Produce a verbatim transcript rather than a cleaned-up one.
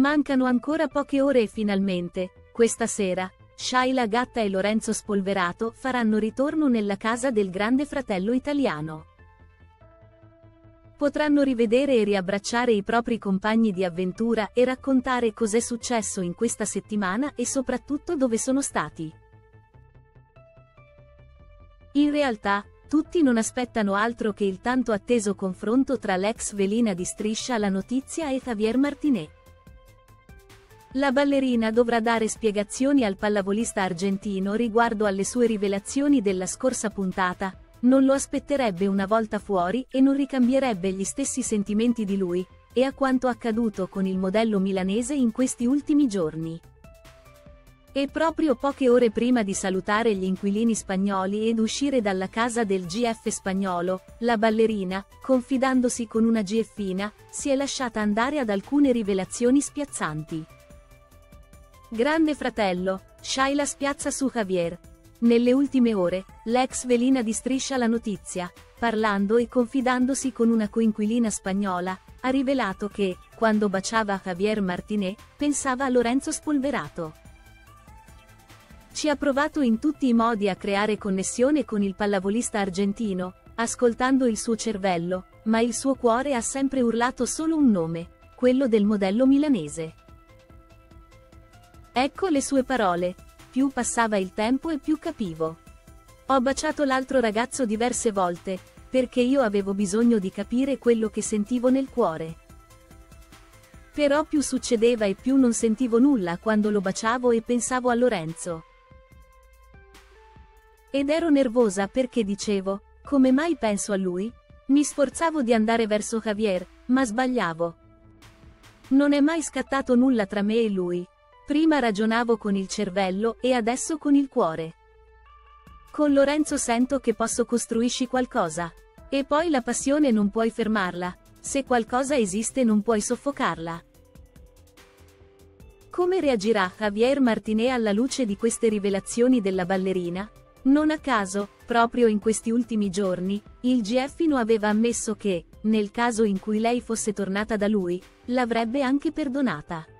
Mancano ancora poche ore e finalmente, questa sera, Shaila Gatta e Lorenzo Spolverato faranno ritorno nella casa del grande fratello italiano. Potranno rivedere e riabbracciare i propri compagni di avventura e raccontare cos'è successo in questa settimana e soprattutto dove sono stati. In realtà, tutti non aspettano altro che il tanto atteso confronto tra l'ex velina di Striscia la Notizia e Javier Martinez. La ballerina dovrà dare spiegazioni al pallavolista argentino riguardo alle sue rivelazioni della scorsa puntata, non lo aspetterebbe una volta fuori e non ricambierebbe gli stessi sentimenti di lui, e a quanto accaduto con il modello milanese in questi ultimi giorni. E proprio poche ore prima di salutare gli inquilini spagnoli ed uscire dalla casa del G F spagnolo, la ballerina, confidandosi con una GFina, si è lasciata andare ad alcune rivelazioni spiazzanti. Grande fratello, Shaila spiazza su Javier. Nelle ultime ore, l'ex velina di Striscia la Notizia, parlando e confidandosi con una coinquilina spagnola, ha rivelato che, quando baciava Javier Martinez, pensava a Lorenzo Spolverato. Ci ha provato in tutti i modi a creare connessione con il pallavolista argentino, ascoltando il suo cervello, ma il suo cuore ha sempre urlato solo un nome, quello del modello milanese. Ecco le sue parole: più passava il tempo e più capivo. Ho baciato l'altro ragazzo diverse volte, perché io avevo bisogno di capire quello che sentivo nel cuore. Però più succedeva e più non sentivo nulla quando lo baciavo e pensavo a Lorenzo. Ed ero nervosa perché dicevo, come mai penso a lui? Mi sforzavo di andare verso Javier, ma sbagliavo. Non è mai scattato nulla tra me e lui. Prima ragionavo con il cervello e adesso con il cuore. Con Lorenzo sento che posso costruisci qualcosa. E poi la passione non puoi fermarla, se qualcosa esiste non puoi soffocarla. Come reagirà Javier Martinez alla luce di queste rivelazioni della ballerina? Non a caso, proprio in questi ultimi giorni, il G F no aveva ammesso che, nel caso in cui lei fosse tornata da lui, l'avrebbe anche perdonata.